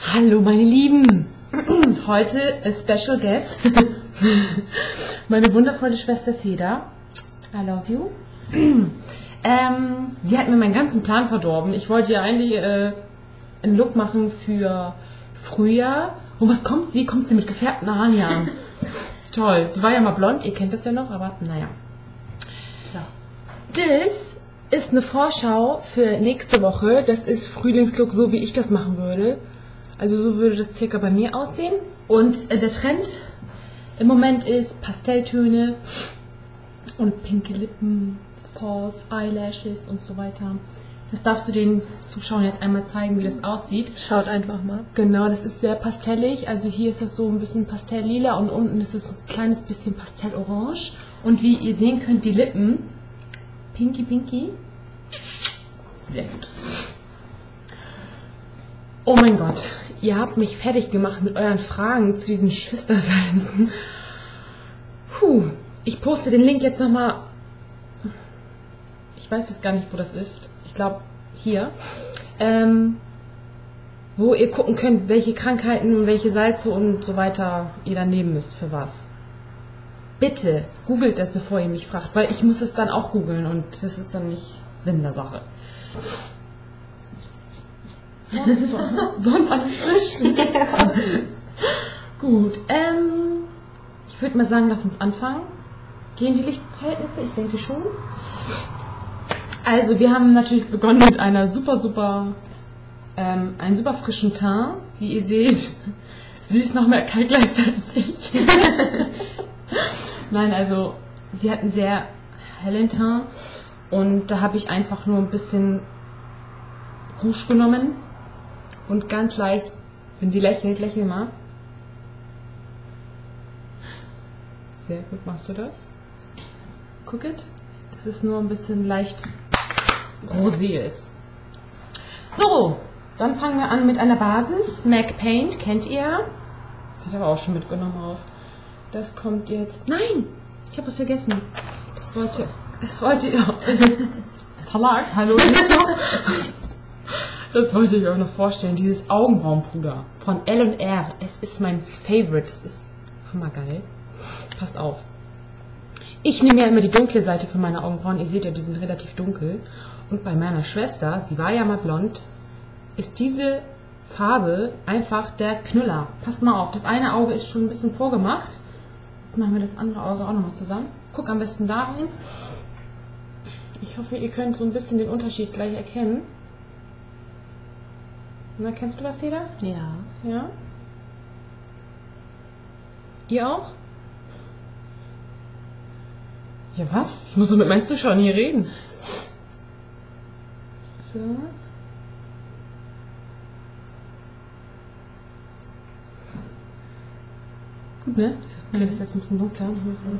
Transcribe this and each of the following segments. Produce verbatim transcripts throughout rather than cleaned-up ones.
Hallo meine Lieben, heute ist Special Guest, meine wundervolle Schwester Seda, I love you. Ähm, sie hat mir meinen ganzen Plan verdorben. Ich wollte ja eigentlich äh, einen Look machen für Frühjahr. Und was kommt sie? Kommt sie mit gefärbten Haaren hier an. Toll, sie war ja mal blond, ihr kennt das ja noch, aber naja. Klar. Das ist eine Vorschau für nächste Woche. Das ist Frühlingslook, so wie ich das machen würde. Also so würde das circa bei mir aussehen. Und äh, der Trend im Moment ist Pastelltöne und pinke Lippen, Falls, Eyelashes und so weiter. Das darfst du den Zuschauern jetzt einmal zeigen, wie das aussieht. Schaut einfach mal. Genau, das ist sehr pastellig. Also hier ist das so ein bisschen pastelllila und unten ist es ein kleines bisschen pastellorange. Und wie ihr sehen könnt, die Lippen, pinky pinky. Sehr gut. Oh mein Gott, ihr habt mich fertig gemacht mit euren Fragen zu diesen Schwestersalzen. Puh, ich poste den Link jetzt nochmal. Ich weiß jetzt gar nicht, wo das ist. Ich glaube, hier. Ähm, wo ihr gucken könnt, welche Krankheiten und welche Salze und so weiter ihr dann nehmen müsst, für was. Bitte, googelt das, bevor ihr mich fragt, weil ich muss es dann auch googeln und das ist dann nicht Sinn der Sache. Sonst, sonst alles frisch. Gut, ähm, ich würde mal sagen, lass uns anfangen. Gehen die Lichtverhältnisse? Ich denke schon. Also, wir haben natürlich begonnen mit einer super, super, ähm, einen super frischen Teint. Wie ihr seht, sie ist noch mehr kaltgleich als ich. Nein, also, sie hat einen sehr hellen Teint und da habe ich einfach nur ein bisschen Rouge genommen und ganz leicht, wenn sie lächelt, lächel mal. Sehr gut, machst du das? Guck it. Das ist nur ein bisschen leicht rosé ist. So, dann fangen wir an mit einer Basis. MAC Paint, kennt ihr? Sieht aber auch schon mitgenommen aus. Das kommt jetzt... Nein! Ich habe was vergessen. Das wollte... Das wollte ich auch... Salat, hallo. Das wollte ich euch noch vorstellen. Dieses Augenbrauenpuder von L und R. Es ist mein Favorite. Es ist hammergeil. Passt auf. Ich nehme ja immer die dunkle Seite für meine Augenbrauen. Ihr seht ja, die sind relativ dunkel. Und bei meiner Schwester, sie war ja mal blond, ist diese Farbe einfach der Knüller. Passt mal auf, das eine Auge ist schon ein bisschen vorgemacht. Jetzt machen wir das andere Auge auch nochmal zusammen. Guck am besten da rein. Ich hoffe, ihr könnt so ein bisschen den Unterschied gleich erkennen. Na, kennst du das, Seda? Ja. Ja? Ihr auch? Ja, was? Ich muss so mit meinen Zuschauern hier reden. So. Gut, ne? Okay, das ist jetzt ein bisschen dunkler.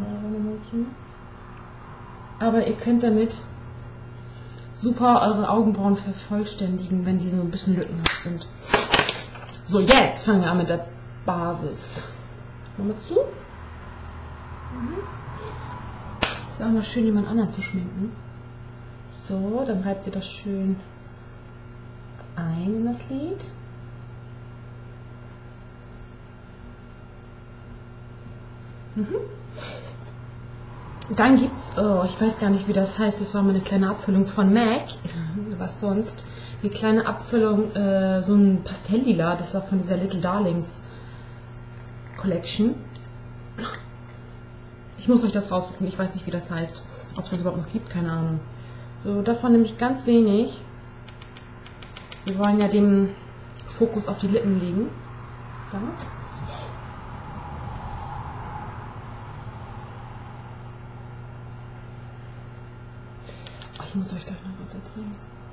Aber ihr könnt damit super eure Augenbrauen vervollständigen, wenn die so ein bisschen lückenhaft sind. So, jetzt fangen wir an mit der Basis. Mal zu. Mhm. Ist auch mal schön, jemand anderen zu schminken. So, dann reibt ihr das schön ein in das Lid. Mhm. Dann gibt's, oh, ich weiß gar nicht, wie das heißt, das war mal eine kleine Abfüllung von MAC, was sonst, eine kleine Abfüllung, äh, so ein Pastelllila, das war von dieser Little Darlings Collection. Ich muss euch das raussuchen, ich weiß nicht, wie das heißt, ob es das überhaupt noch gibt, keine Ahnung. So, davon nehme ich ganz wenig. Wir wollen ja den Fokus auf die Lippen legen. Da. Oh, ich muss euch gleich noch was erzählen.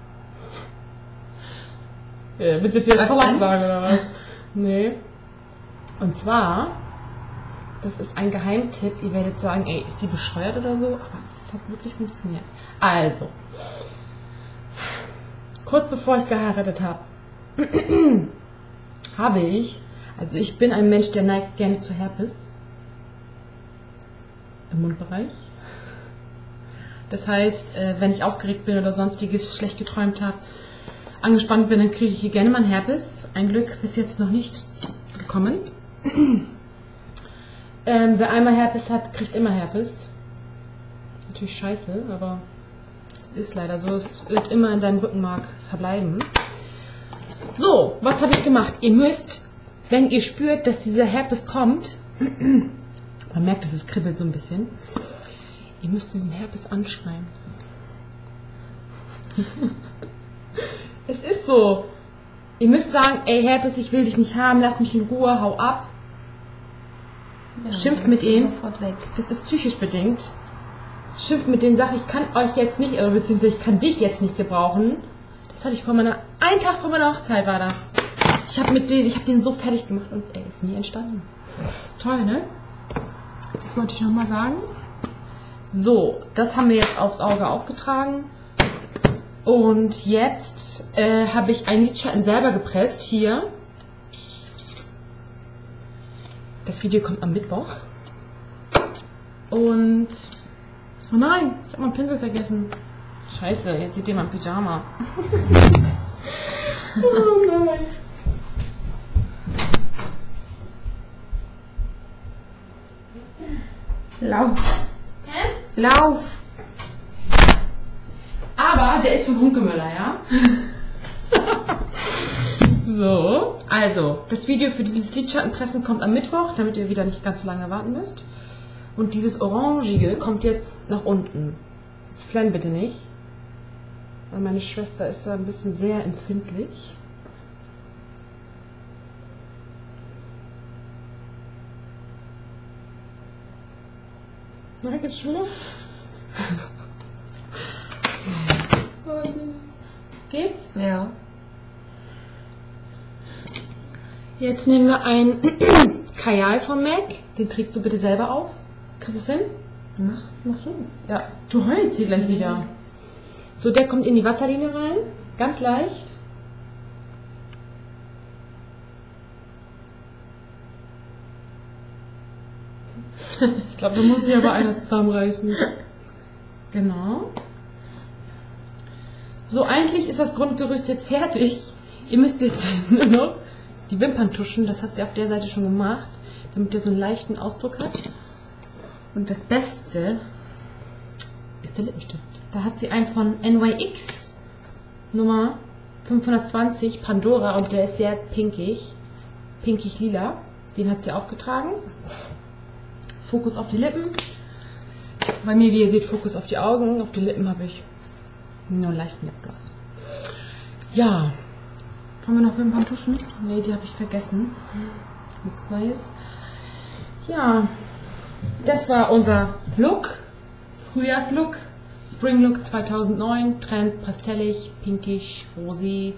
Ja, willst du jetzt wieder was sagen oder was? Nee. Und zwar, das ist ein Geheimtipp. Ihr werdet sagen, ey, ist sie bescheuert oder so? Aber das hat wirklich funktioniert. Also, kurz bevor ich geheiratet habe, habe ich, also ich bin ein Mensch, der neigt gerne zu Herpes im Mundbereich. Das heißt, wenn ich aufgeregt bin oder sonstiges schlecht geträumt habe, angespannt bin, dann kriege ich hier gerne mal einen Herpes. Ein Glück bis jetzt noch nicht gekommen. ähm, wer einmal Herpes hat, kriegt immer Herpes. Natürlich scheiße, aber es ist leider so. Es wird immer in deinem Rückenmark verbleiben. So, was habe ich gemacht? Ihr müsst, wenn ihr spürt, dass dieser Herpes kommt, man merkt, dass es kribbelt so ein bisschen, ihr müsst diesen Herpes anschreien. Es ist so. Ihr müsst sagen, ey Herpes, ich will dich nicht haben, lass mich in Ruhe, hau ab. Ja, schimpft mit ihm. Sofort weg. Das ist psychisch bedingt. Schimpft mit dem, sag ich kann euch jetzt nicht, oder beziehungsweise ich kann dich jetzt nicht gebrauchen. Das hatte ich vor meiner, einen Tag vor meiner Hochzeit war das. Ich habe mit den, ich habe den so fertig gemacht und er ist nie entstanden. Toll, ne? Das wollte ich nochmal sagen. So, das haben wir jetzt aufs Auge aufgetragen. Und jetzt äh, habe ich einen Lidschatten selber gepresst, hier. Das Video kommt am Mittwoch. Und, oh nein, ich habe meinen Pinsel vergessen. Scheiße, jetzt seht ihr mein Pyjama. Oh nein. Lauf. Hä? Lauf. Aber der ist von Hunkemöller, ja? So, also, das Video für dieses Lidschattenpressen kommt am Mittwoch, damit ihr wieder nicht ganz so lange warten müsst. Und dieses Orangige kommt jetzt nach unten. Jetzt flenn bitte nicht. Weil meine Schwester ist da ein bisschen sehr empfindlich. Na, geht's schon los? Geht's? Ja. Jetzt nehmen wir ein Kajal von M A C. Den trägst du bitte selber auf. Kriegst du es hin? Mach, mach du. Ja. Du heulst sie gleich wieder. So, der kommt in die Wasserlinie rein. Ganz leicht. Ich glaube, da muss sich aber einer zusammenreißen. Genau. So, eigentlich ist das Grundgerüst jetzt fertig. Ihr müsst jetzt nur noch die Wimpern tuschen. Das hat sie auf der Seite schon gemacht, damit ihr so einen leichten Ausdruck hat. Und das Beste ist der Lippenstift. Da hat sie einen von N Y X Nummer fünfhundertzwanzig Pandora und der ist sehr pinkig. Pinkig lila. Den hat sie aufgetragen. Fokus auf die Lippen. Bei mir, wie ihr seht, Fokus auf die Augen. Auf die Lippen habe ich nur einen leichten Lipgloss. Ja. Wollen wir noch Wimpern tuschen? Ne, die habe ich vergessen. Nichts Neues. Ja. Das war unser Look. Frühjahrslook. Spring Look zweitausendneun. Trend pastellig, pinkisch, rosé.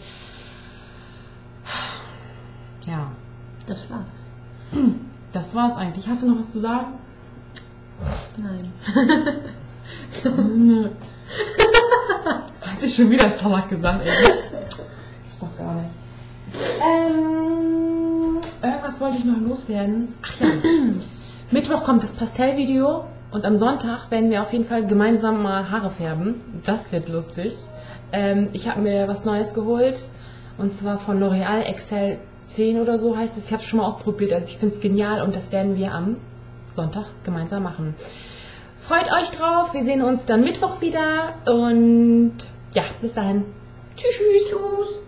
Ja. Das war's. Das war's eigentlich. Hast du noch was zu sagen? Nein. Hat sie schon wieder Salak gesagt, ey. Das ist doch gar nicht. Ähm, irgendwas wollte ich noch loswerden. Ach ja. Mittwoch kommt das Pastellvideo und am Sonntag werden wir auf jeden Fall gemeinsam mal Haare färben. Das wird lustig. Ähm, ich habe mir was Neues geholt und zwar von L'Oreal Excel zehn oder so heißt es. Ich habe es schon mal ausprobiert, also ich finde es genial und das werden wir am Sonntag gemeinsam machen. Freut euch drauf, wir sehen uns dann Mittwoch wieder und ja, bis dahin. Tschüss. Tschüss.